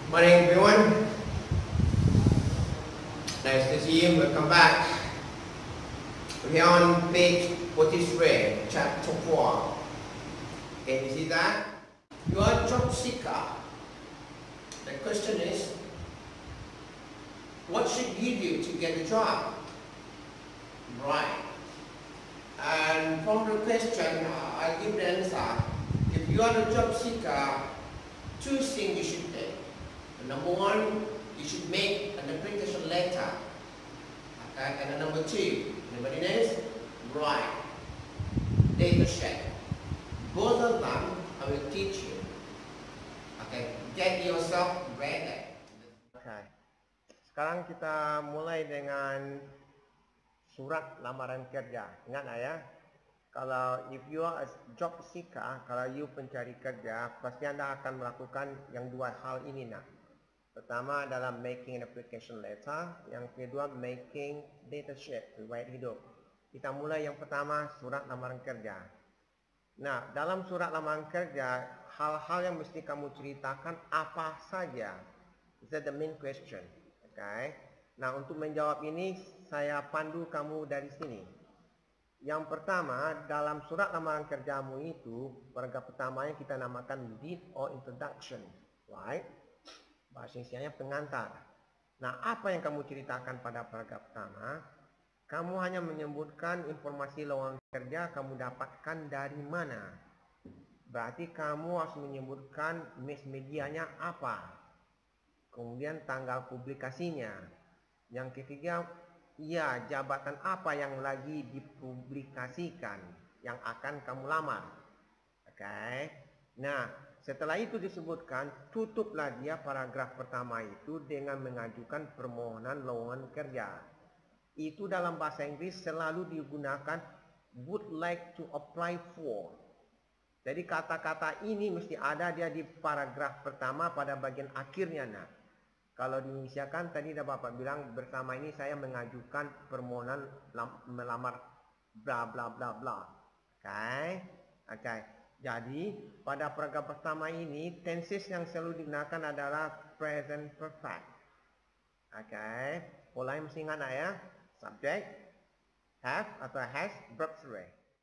Morning everyone, nice to see you, welcome back. We're here on page 43, chapter 4. Can you see that? You are a job seeker. The question is, what should you do to get a job? Right. And from the question, I'll give the answer. If you are a job seeker, two things you should do. Number one, you should make an application letter. Okay? And number two, anybody knows? Right. Data sheet. Both of them I will teach you. Okay, get yourself ready. Okay. Sekarang kita mulai dengan surat lamaran kerja. Ingat ya? Kalau if you are a job seeker, kalau you pencari kerja, pasti Anda akan melakukan yang dua hal ini nak. Pertama adalah making an application letter, yang kedua making data sheet, riwayat hidup. Kita mulai yang pertama, surat lamaran kerja. Nah, dalam surat lamaran kerja, hal-hal yang mesti kamu ceritakan apa saja? Is that the main question? Okay. Nah, untuk menjawab ini, saya pandu kamu dari sini. Yang pertama, dalam surat lamaran kerjamu itu, paragraf pertamanya kita namakan lead or introduction, right? Bahasa Indonesia pengantar. Nah, apa yang kamu ceritakan pada paragraf pertama? Kamu hanya menyebutkan informasi lowongan kerja kamu dapatkan dari mana. Berarti kamu harus menyebutkan mass medianya apa. Kemudian tanggal publikasinya. Yang ketiga, ya jabatan apa yang lagi dipublikasikan yang akan kamu lamar. Oke. Nah, setelah itu disebutkan, tutuplah dia paragraf pertama itu dengan mengajukan permohonan lowongan kerja. Itu dalam bahasa Inggris selalu digunakan would like to apply for. Jadi kata-kata ini mesti ada dia di paragraf pertama pada bagian akhirnya. Nah, kalau di Indonesia kan tadi dah Bapak bilang bersama ini saya mengajukan permohonan melamar bla bla bla bla. Oke. Jadi pada paragraf pertama ini tenses yang selalu digunakan adalah present perfect. Oke. Polanya mesti ingat ya. Subject, have atau has, verb three.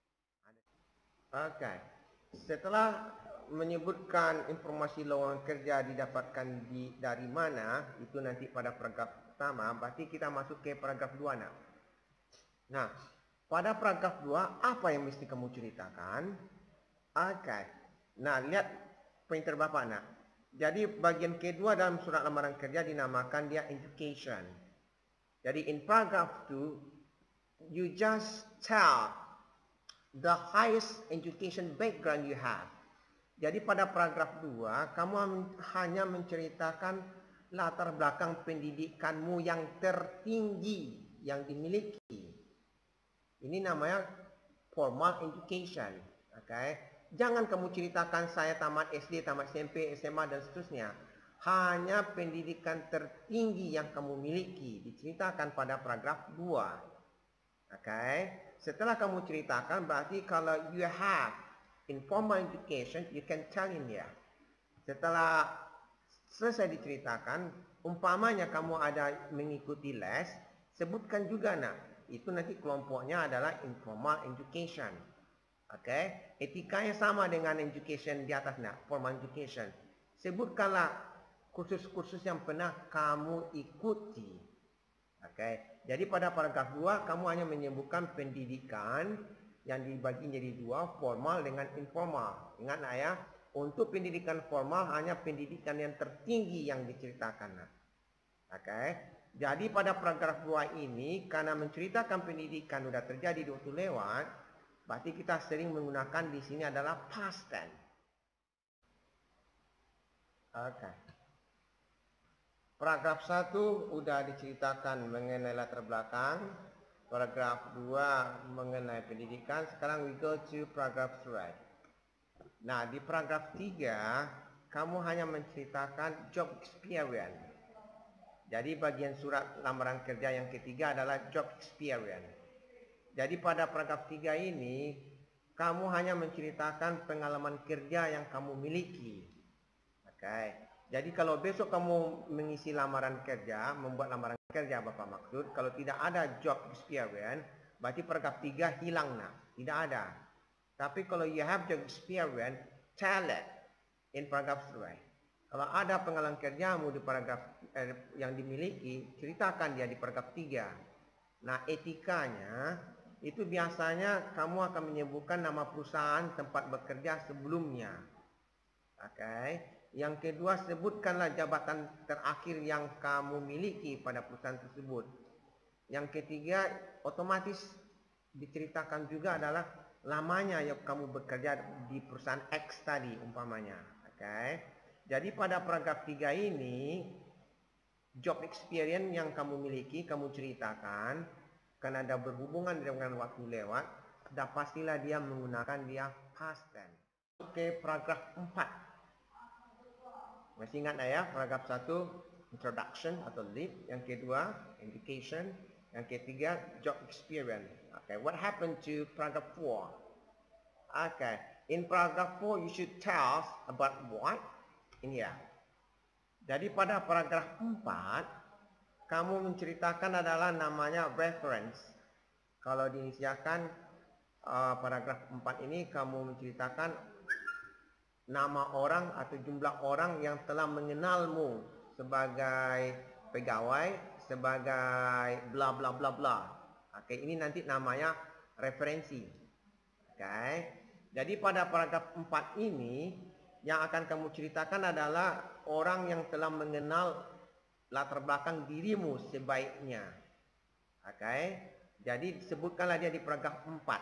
Oke. Setelah menyebutkan informasi lowongan kerja didapatkan dari mana, itu nanti pada paragraf pertama, berarti kita masuk ke paragraf 2 nak. Nah, pada paragraf 2 apa yang mesti kamu ceritakan? Oke. Nah, lihat pointer Bapak nak. Jadi bagian kedua dalam surat lamaran kerja dinamakan dia education. Jadi in paragraph 2, you just tell the highest education background you have. Jadi pada paragraf 2, kamu hanya menceritakan latar belakang pendidikanmu yang tertinggi yang dimiliki. Ini namanya formal education. Oke. Jangan kamu ceritakan saya tamat SD, tamat SMP, SMA dan seterusnya. Hanya pendidikan tertinggi yang kamu miliki diceritakan pada paragraf 2. Oke. Setelah kamu ceritakan berarti kalau you have informal education, you can tell in here. Setelah selesai diceritakan, umpamanya kamu ada mengikuti les, sebutkan juga nak. Itu nanti kelompoknya adalah informal education. Oke, etikanya sama dengan education di atas nak, formal education. Sebutkanlah kursus-kursus yang pernah kamu ikuti. Oke, jadi pada paragraf 2 kamu hanya menyebutkan pendidikan yang dibagi jadi dua, formal dengan informal. Ingat nak ya, untuk pendidikan formal hanya pendidikan yang tertinggi yang diceritakan nak. Oke, jadi pada paragraf 2 ini karena menceritakan pendidikan sudah terjadi waktu lewat, berarti kita sering menggunakan di sini adalah past tense. Oke. Paragraf 1 sudah diceritakan mengenai latar belakang. Paragraf 2 mengenai pendidikan. Sekarang we go to paragraph 3. Nah, di paragraf 3 kamu hanya menceritakan job experience. Jadi bagian surat lamaran kerja yang ketiga adalah job experience. Jadi pada paragraf 3 ini kamu hanya menceritakan pengalaman kerja yang kamu miliki. Oke. Jadi kalau besok kamu mengisi lamaran kerja, membuat lamaran kerja Bapak maksud, kalau tidak ada job experience, berarti paragraf 3 hilang nak, tidak ada. Tapi kalau you have job experience, tell it in paragraph 3. Kalau ada pengalaman kerjamu di paragraf yang dimiliki, ceritakan dia di paragraf 3. Nah, etikanya itu biasanya kamu akan menyebutkan nama perusahaan tempat bekerja sebelumnya. Oke. Yang kedua, sebutkanlah jabatan terakhir yang kamu miliki pada perusahaan tersebut. Yang ketiga, otomatis diceritakan juga adalah lamanya yang kamu bekerja di perusahaan X tadi umpamanya. Oke. Jadi pada paragraf 3 ini, job experience yang kamu miliki, kamu ceritakan, karena ada berhubungan dengan waktu lewat, dan pastilah dia menggunakan dia past tense. Oke, paragraf 4. Masih ingat ya, paragraf 1 introduction atau lead, yang kedua indication, yang ketiga job experience. Okay, what happened to paragraph 4? Okay, in paragraph 4 you should tell us about what in here. Jadi pada paragraf 4 kamu menceritakan adalah namanya reference. Kalau diinisialkan paragraf 4 ini kamu menceritakan nama orang atau jumlah orang yang telah mengenalmu sebagai pegawai, sebagai bla bla bla bla. Oke, ini nanti namanya referensi. Oke. Jadi pada paragraf 4 ini yang akan kamu ceritakan adalah orang yang telah mengenal latar belakang dirimu sebaiknya. Oke. Jadi sebutkanlah dia di paragraf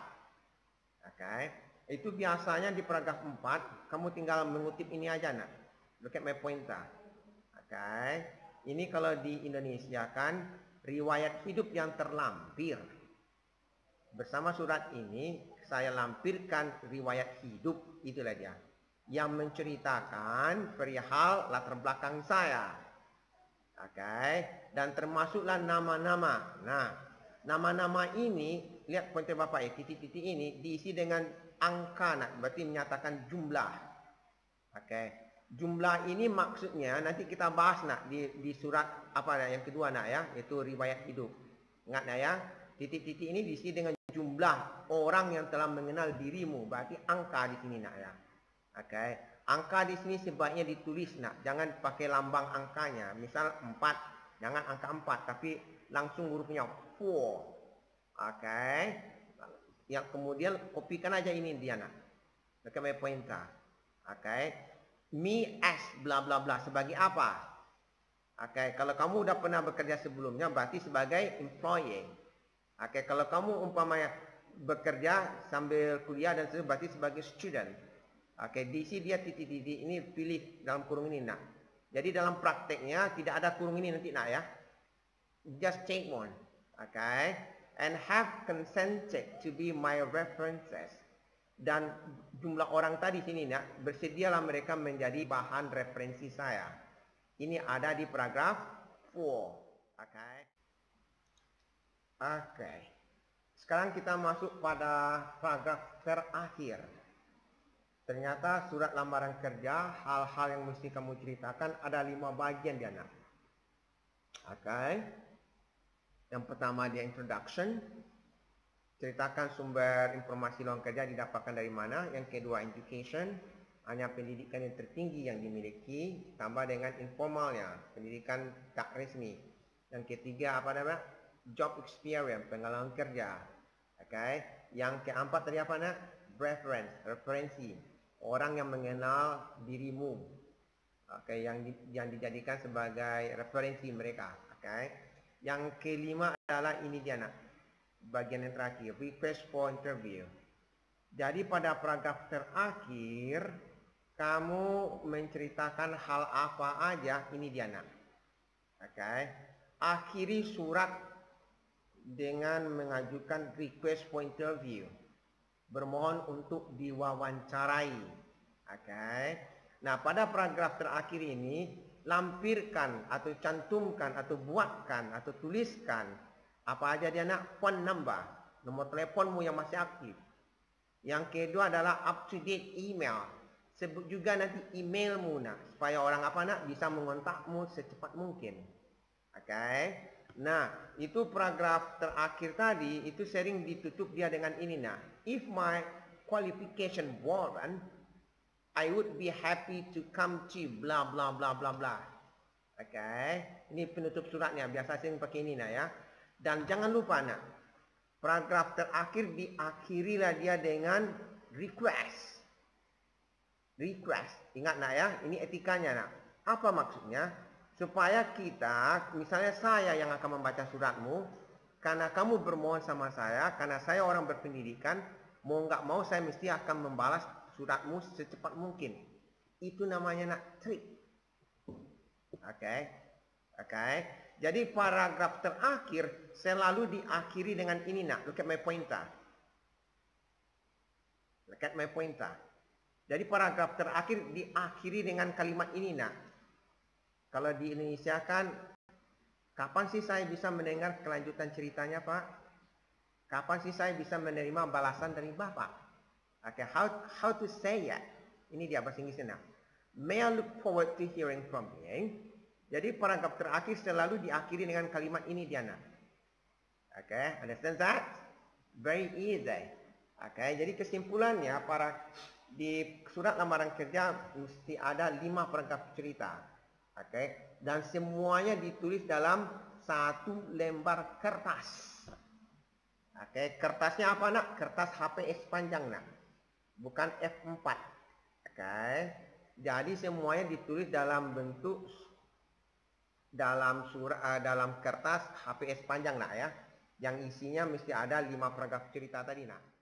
4. Oke. Itu biasanya di paragraf 4, kamu tinggal mengutip ini aja nak. Look at my pointer. Okay. Ini kalau di Indonesia kan, riwayat hidup yang terlampir. Bersama surat ini, saya lampirkan riwayat hidup, itulah dia. Yang menceritakan perihal latar belakang saya. Okay. Dan termasuklah nama-nama. Nah, nama-nama ini, lihat pointer Bapak ya, titik-titik ini diisi dengan angka nak, berarti menyatakan jumlah. Oke. Jumlah ini maksudnya nanti kita bahas nak di surat apa yang kedua nak ya, yaitu riwayat hidup. Ingat nak ya, titik-titik ini diisi dengan jumlah orang yang telah mengenal dirimu, berarti angka di sini nak ya. Oke. Angka di sini sebaiknya ditulis nak, jangan pakai lambang angkanya. Misal 4, jangan angka 4 tapi langsung hurufnya 4. Oke. Yang kemudian kopikan aja ini dia nak. Pakai my pointer. Oke. Me as bla bla bla sebagai apa? Oke, kalau kamu udah pernah bekerja sebelumnya berarti sebagai employee. Oke, kalau kamu umpamanya bekerja sambil kuliah dan sebagainya berarti sebagai student. Oke, diisi dia titik-titik ini pilih dalam kurung ini nak. Jadi dalam prakteknya tidak ada kurung ini nanti nak ya. Just take one. Oke. And have consented to be my references. Dan jumlah orang tadi sini nak, bersedialah mereka menjadi bahan referensi saya. Ini ada di paragraf 4. Oke. Oke. Sekarang kita masuk pada paragraf terakhir. Ternyata surat lamaran kerja, hal-hal yang mesti kamu ceritakan ada 5 bagian dia nak. Oke. Yang pertama dia introduction, ceritakan sumber informasi lowongan kerja didapatkan dari mana. Yang kedua education, hanya pendidikan yang tertinggi yang dimiliki, tambah dengan informalnya, pendidikan tak resmi. Yang ketiga apa namanya? Job experience, pengalaman kerja. Okay. Yang keempat tadi apa nak? Referensi, orang yang mengenal dirimu. Okay. Yang dijadikan sebagai referensi mereka. Okay. Yang kelima adalah ini dia nak, bagian yang terakhir, request for interview. Jadi pada paragraf terakhir kamu menceritakan hal apa aja, ini dia nak. Oke. Akhiri surat dengan mengajukan request for interview, bermohon untuk diwawancarai. Oke. Nah, pada paragraf terakhir ini lampirkan atau cantumkan atau buatkan atau tuliskan apa aja dia nak, phone number, nomor teleponmu yang masih aktif. Yang kedua adalah up to date email, Sebut juga nanti emailmu nak, supaya orang apa nak bisa mengontakmu secepat mungkin. Oke. Nah, itu paragraf terakhir tadi itu sering ditutup dia dengan ini nak. If my qualification warrant, I would be happy to come to blah blah blah blah blah. Oke. Ini penutup suratnya, biasa sering pakai ini nak ya. Dan jangan lupa nak, paragraf terakhir diakhirilah dia dengan request. Request. Ingat nak ya, ini etikanya nak. Apa maksudnya? Supaya kita, misalnya saya yang akan membaca suratmu, karena kamu bermohon sama saya, karena saya orang berpendidikan, mau nggak mau saya mesti akan membalas suratmu secepat mungkin. Itu namanya nak trik. Oke. Oke. Jadi paragraf terakhir selalu diakhiri dengan ini nak. Look at my pointer. Look at my pointer. Jadi paragraf terakhir diakhiri dengan kalimat ini nak. Kalau di Indonesia kan, kapan sih saya bisa mendengar kelanjutan ceritanya Pak? Kapan sih saya bisa menerima balasan dari Bapak? Okay, how to say it? Ini dia bahasa Inggrisnya nak. May I look forward to hearing from you? Jadi paragraf terakhir selalu diakhiri dengan kalimat ini dia nak. Okay, understand that? Very easy. Okay, jadi kesimpulannya di surat lamaran kerja mesti ada 5 paragraf cerita. Okay, dan semuanya ditulis dalam satu lembar kertas. Okay, kertasnya apa nak? Kertas HPS panjang nak, bukan F4. Okay, jadi semuanya ditulis dalam bentuk dalam kertas HPS panjang nak ya, yang isinya mesti ada 5 paragraf cerita tadi nak.